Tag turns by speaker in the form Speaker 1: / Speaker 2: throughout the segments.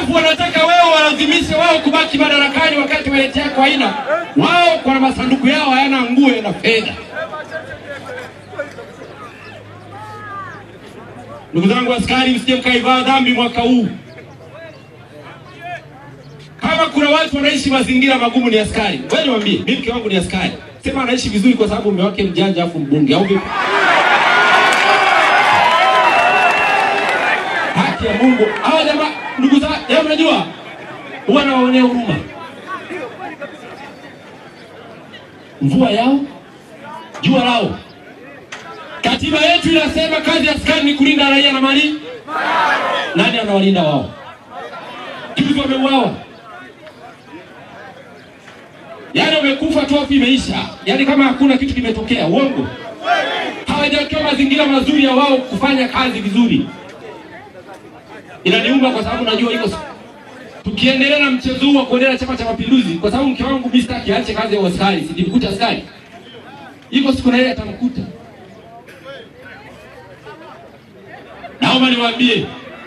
Speaker 1: Alafu wanataka wewe walazimishe wao kubaki madarakani wakati waleti yako haina. Wao kwa masanduku yao hayana nguo na fedha. Ndugu zangu askari, msije mkaivaa dhambi mwaka huu. Kama kuna watu wanaishi mazingira magumu ni askari. Wewe niambie, mimi mke wangu ni askari. Sema anaishi vizuri kwa sababu mume wake mjanja afu mbunge au vipi? Haki ya Mungu. Hawa jamaa ndugu zangu, unajua huwa nawaonea huruma. Mvua yao, jua lao. Katiba yetu inasema kazi ya askari ni kulinda raia na mali. Nani anawalinda wao? Juzi wameuawa. Yaani wamekufa tu afi imeisha. Yaani kama hakuna kitu kimetokea, uongo. Hawajawekewa mazingira mazuri ya wao kufanya kazi vizuri. Inaniuma kwa sababu najua iko tukiendelea na mchezo huu wa kuendelea Chama cha Mapinduzi, kwa sababu mke wangu mimi sitaki aache kazi ya askari, sijimkuta askari. Iko siku na yeye atamkuta. Naomba niwaambie,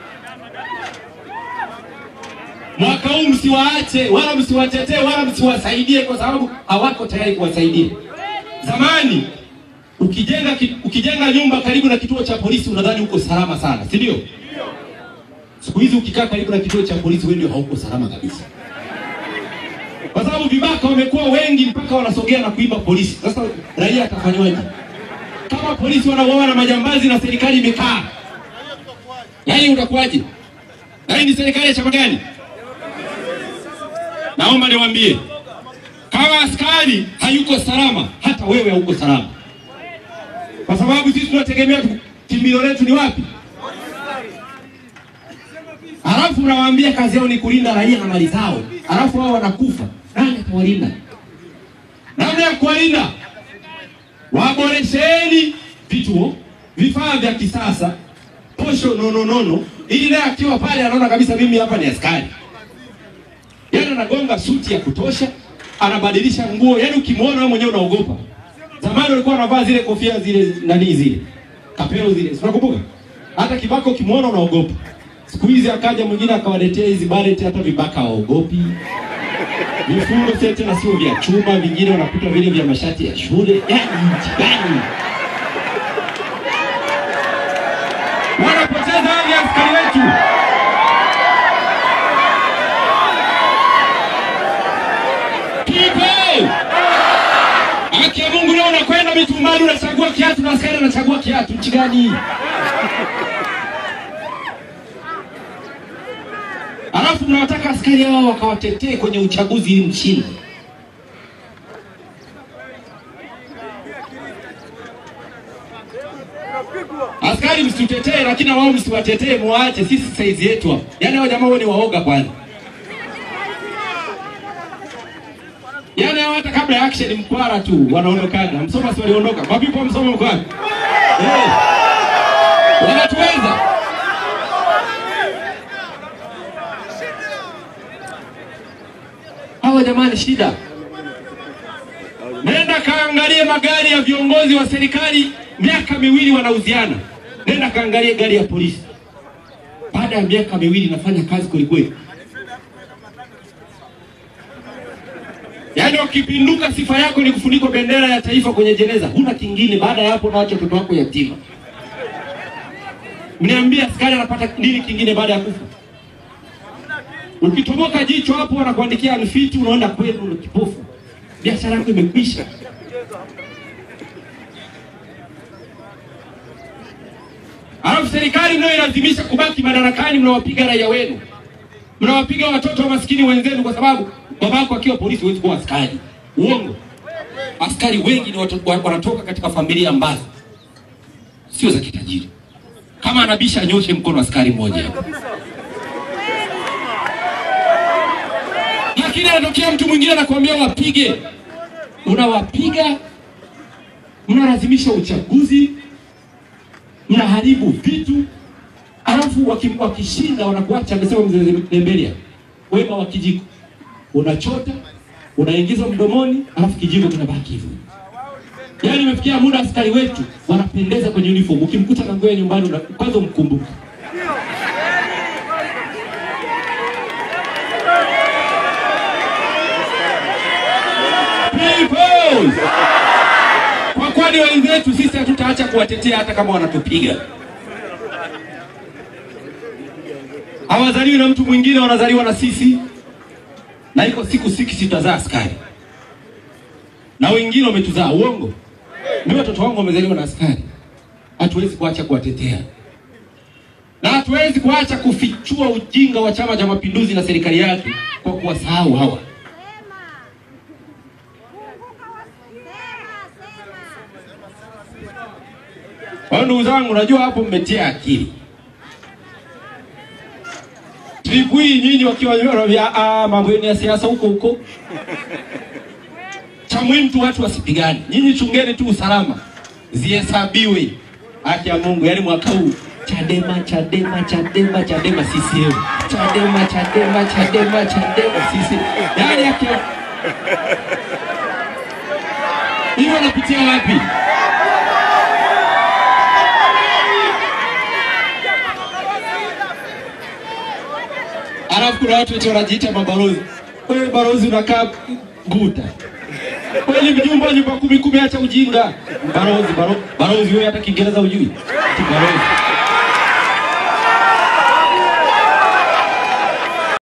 Speaker 1: mwaka huu msiwaache, wala msiwatetee, wala msiwasaidie kwa sababu hawako tayari kuwasaidia. Zamani ukijenga nyumba karibu na kituo cha polisi unadhani uko salama sana, si ndio? Siku hizi ukikaa karibu na kituo cha polisi wewe ndio hauko salama kabisa. Kwa sababu vibaka wamekuwa wengi mpaka wanasogea na kuiba polisi. Sasa raia atafanywaje? Kama polisi wanauawa na majambazi na serikali imekaa, yaani utakuwaje? Na hii ni serikali ya chama gani? Naomba niwaambie, kama askari hayuko salama, hata wewe hauko salama. Kwa sababu sisi tunategemea kimbilio letu ni wapi? Alafu mnawaambia kazi yao ni kulinda raia na mali zao. Alafu wao wanakufa. Nani atawalinda? Namna ya kuwalinda, waboresheni vituo, vifaa vya kisasa, posho nono, ili naye akiwa pale anaona kabisa mimi hapa ni askari. Yaani anagonga suti ya kutosha, anabadilisha nguo, yaani ukimwona wewe mwenyewe unaogopa. Zamani walikuwa wanavaa zile kofia zile kapelo zile. Unakumbuka? Hata kibaka ukimwona unaogopa. Siku hizi akaja mwingine akawaletea hizi bareti, hata vibaka waogopi. Vifungo sasa na sio vya chuma, vingine wanakuta vile vya mashati ya shule. Yaani gani? Wanapoteza hali ya askari wetu. People! Haki ya Mungu leo unakwenda mitumbani unachagua kiatu na askari anachagua kiatu. Nchi gani? Alafu mnawataka askari hao wakawatetee kwenye uchaguzi ili mshinde. Askari msitutetee, lakini wao msiwatetee, muache sisi saizi yetu hapo. Yaani hao jamaa wao ni waoga kwanza. Yaani hata kabla ya action mkwara tu wanaondokana. Msoma si waliondoka. Mabipo msoma mkwara. Wanatuweza. Hawa jamani shida. Nenda kaangalie magari ya viongozi wa serikali miaka miwili wanauziana. Nenda kaangalie gari ya polisi. Baada ya miaka miwili nafanya kazi kweli. Yaani ukipinduka sifa yako ni kufunikwa bendera ya taifa kwenye jeneza. Huna kingine baada ya hapo naacha mtoto wako yatima. Mniambia askari anapata nini kingine baada ya kufa? Ukitoboka jicho hapo wanakuandikia alfiti unaenda kwenu kipofu. Biashara yako imekwisha. Alafu serikali ndio inalazimisha kubaki madarakani, mnawapiga raia wenu. Mnawapiga watoto wa maskini wenzenu kwa sababu babako akiwa polisi huwezi kuwa askari. Uongo. Askari wengi ni watu wanatoka katika familia ambazo sio za kitajiri. Kama anabisha anyoshe mkono askari mmoja hapo. Lakini anatokea mtu mwingine anakuambia wapige. Unawapiga, mnalazimisha uchaguzi, mnaharibu vitu, alafu wakishinda wanakuacha. Amesema mzee Dembelia, wema wa kijiko unachota, unaingiza mdomoni, alafu kijiko kinabaki hivyo. Yaani imefikia muda askari wetu wanapendeza kwenye uniform. Ukimkuta na nguo nyumbani kwanza mkumbuka. Peoples. Kwa kwani wenzetu sisi hatutaacha kuwatetea hata kama wanatupiga. Hawazaliwi na mtu mwingine, wanazaliwa na sisi. Na iko siku tutazaa askari. Na wengine wametuzaa. Uongo? Mimi watoto wangu wamezaliwa na askari. Hatuwezi kuacha kuwatetea. Na hatuwezi kuacha kufichua ujinga wa Chama cha Mapinduzi na serikali yake kwa kuwasahau hawa. Ndugu zangu, najua hapo mmetia akili. Tripui nyinyi wakiwa wanavia mambo ya siasa huko. Cha muhimu tu watu wasipigane. Nyinyi chungeni tu usalama. Zihesabiwe. Haki ya Mungu, yani mwaka huu Chadema CCM. Chadema CCM. Yani yake. Hiyo napitia wapi? Alafu kuna watu wote wanajiita mabalozi. Wewe balozi unakaa guta. Wewe ni nyumba 10 acha ujinga. Balozi wewe hata Kiingereza hujui. Balozi.